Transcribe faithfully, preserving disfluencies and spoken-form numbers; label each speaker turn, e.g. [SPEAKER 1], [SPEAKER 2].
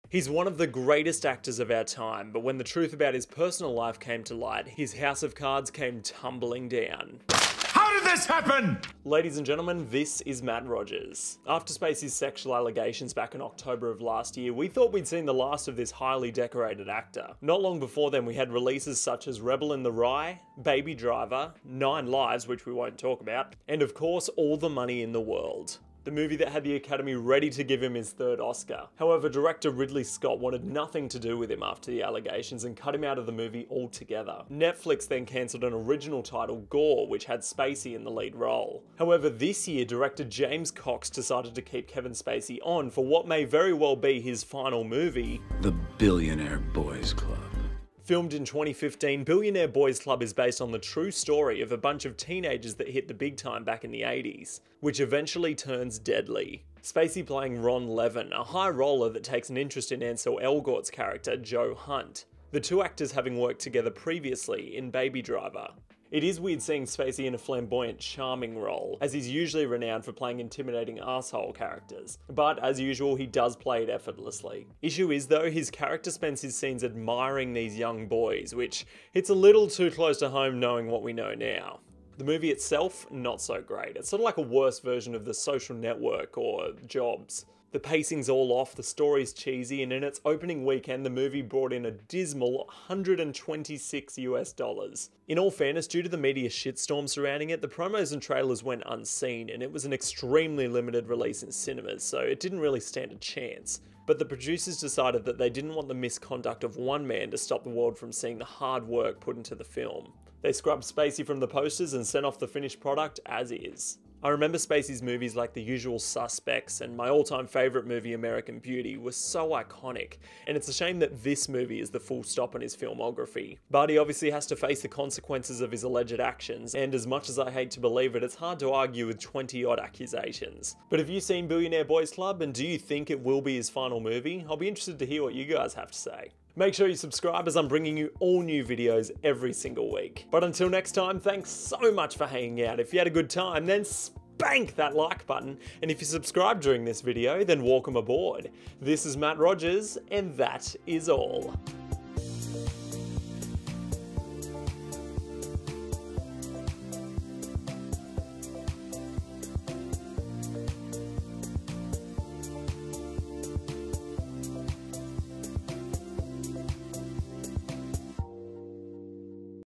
[SPEAKER 1] He's one of the greatest actors of our time, but when the truth about his personal life came to light, his house of cards came tumbling down.
[SPEAKER 2] How did this happen?
[SPEAKER 1] Ladies and gentlemen, this is Matt Rogers. After Spacey's sexual allegations back in October of last year, we thought we'd seen the last of this highly decorated actor. Not long before then, we had releases such as Rebel in the Rye, Baby Driver, Nine Lives, which we won't talk about, and of course, All the Money in the World. The movie that had the Academy ready to give him his third Oscar. However, director Ridley Scott wanted nothing to do with him after the allegations and cut him out of the movie altogether. Netflix then cancelled an original title, Gore, which had Spacey in the lead role. However, this year, director James Cox decided to keep Kevin Spacey on for what may very well be his final movie,
[SPEAKER 2] The Billionaire Boys Club.
[SPEAKER 1] Filmed in twenty fifteen, Billionaire Boys Club is based on the true story of a bunch of teenagers that hit the big time back in the eighties, which eventually turns deadly. Spacey playing Ron Levin, a high roller that takes an interest in Ansel Elgort's character, Joe Hunt, the two actors having worked together previously in Baby Driver. It is weird seeing Spacey in a flamboyant, charming role, as he's usually renowned for playing intimidating asshole characters. But as usual, he does play it effortlessly. Issue is though, his character spends his scenes admiring these young boys, which hits a little too close to home knowing what we know now. The movie itself, not so great. It's sort of like a worse version of The Social Network or Jobs. The pacing's all off, the story's cheesy, and in its opening weekend, the movie brought in a dismal one hundred twenty-six US dollars. In all fairness, due to the media shitstorm surrounding it, the promos and trailers went unseen, and it was an extremely limited release in cinemas, so it didn't really stand a chance. But the producers decided that they didn't want the misconduct of one man to stop the world from seeing the hard work put into the film. They scrubbed Spacey from the posters and sent off the finished product as is. I remember Spacey's movies like The Usual Suspects and my all-time favourite movie American Beauty were so iconic, and it's a shame that this movie is the full stop on his filmography. But he obviously has to face the consequences of his alleged actions, and as much as I hate to believe it, it's hard to argue with twenty odd accusations. But have you seen Billionaire Boys Club, and do you think it will be his final movie? I'll be interested to hear what you guys have to say. Make sure you subscribe as I'm bringing you all new videos every single week. But until next time, thanks so much for hanging out. If you had a good time, then spank that like button. And if you subscribed during this video, then welcome aboard. This is Matt Rogers, and that is all.